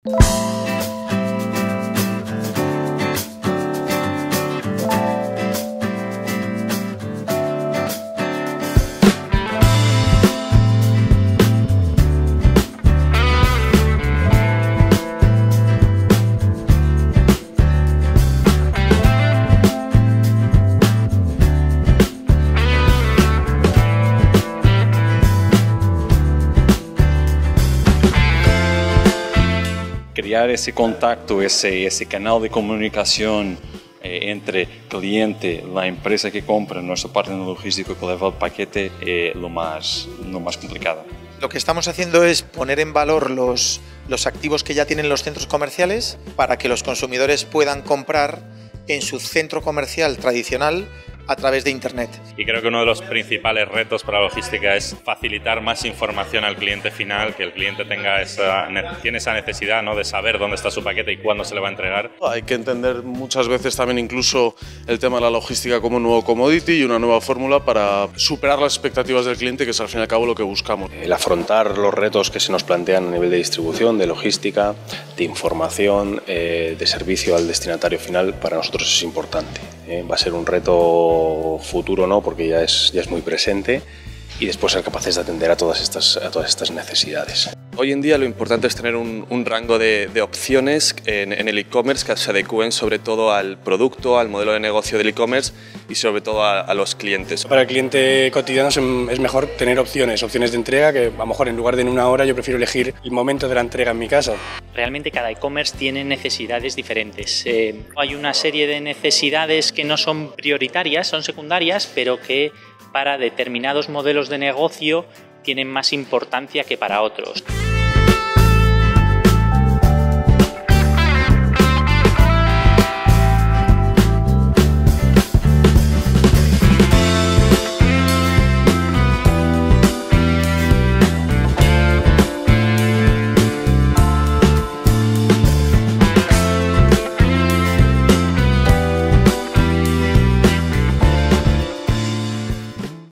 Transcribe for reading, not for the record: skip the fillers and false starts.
Crear ese contacto, ese canal de comunicación entre cliente, la empresa que compra, nuestro partner logístico que lleva el paquete, es lo más complicado. Lo que estamos haciendo es poner en valor los activos que ya tienen los centros comerciales para que los consumidores puedan comprar en su centro comercial tradicional a través de Internet. Y creo que uno de los principales retos para la logística es facilitar más información al cliente final, que el cliente tiene esa necesidad, ¿no?, de saber dónde está su paquete y cuándo se le va a entregar. Hay que entender muchas veces también incluso el tema de la logística como un nuevo commodity y una nueva fórmula para superar las expectativas del cliente, que es al fin y al cabo lo que buscamos. El afrontar los retos que se nos plantean a nivel de distribución, de logística, de información, de servicio al destinatario final, para nosotros es importante. Va a ser un reto futuro, ¿no?, porque ya es muy presente, y después ser capaces de atender a todas estas necesidades. Hoy en día lo importante es tener un rango de opciones en el e-commerce que se adecúen sobre todo al producto, al modelo de negocio del e-commerce y sobre todo a los clientes. Para el cliente cotidiano es mejor tener opciones de entrega, que a lo mejor en lugar de en una hora yo prefiero elegir el momento de la entrega en mi casa. Realmente cada e-commerce tiene necesidades diferentes. Hay una serie de necesidades que no son prioritarias, son secundarias, pero que para determinados modelos de negocio tienen más importancia que para otros.